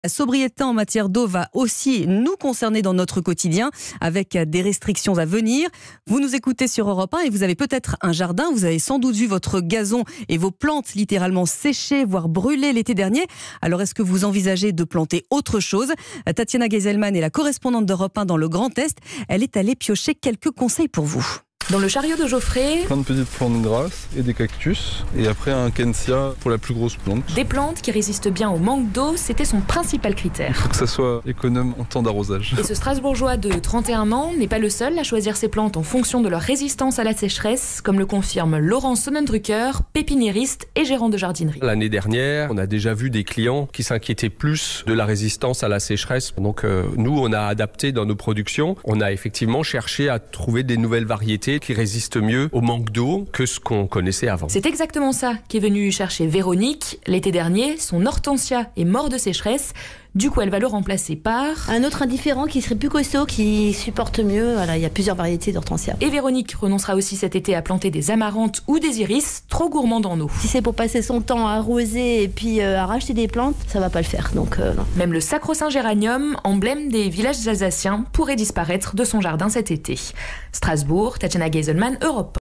La sobriété en matière d'eau va aussi nous concerner dans notre quotidien avec des restrictions à venir. Vous nous écoutez sur Europe 1 et vous avez peut-être un jardin. Vous avez sans doute vu votre gazon et vos plantes littéralement sécher, voire brûler l'été dernier. Alors est-ce que vous envisagez de planter autre chose? Tatiana Geiselman est la correspondante d'Europe 1 dans le Grand Est. Elle est allée piocher quelques conseils pour vous. Dans le chariot de Geoffrey, plein de petites plantes grasses et des cactus. Et après un Kensia pour la plus grosse plante. des plantes qui résistent bien au manque d'eau, c'était son principal Il critère. faut que ça soit économe en temps d'arrosage. Et ce Strasbourgeois de 31 ans n'est pas le seul à choisir ses plantes en fonction de leur résistance à la sécheresse, comme le confirme Laurent Sonnendrucker, pépiniériste et gérant de jardinerie. L'année dernière, on a déjà vu des clients qui s'inquiétaient plus de la résistance à la sécheresse. Donc nous, on a adapté dans nos productions. On a effectivement cherché à trouver des nouvelles variétés qui résistent mieux au manque d'eau que ce qu'on connaissait avant. C'est exactement ça qu'est venue chercher Véronique. L'été dernier, son hortensia est mort de sécheresse. Du coup, elle va le remplacer par un autre indifférent qui serait plus costaud, qui supporte mieux. Voilà, il y a plusieurs variétés d'hortensia. Et Véronique renoncera aussi cet été à planter des amarantes ou des iris trop gourmands en eau. Si c'est pour passer son temps à arroser et puis à racheter des plantes, ça va pas le faire. Donc non. Même le sacro-saint géranium, emblème des villages alsaciens, pourrait disparaître de son jardin cet été. Strasbourg, Tatiana Geiselman, Europe 1.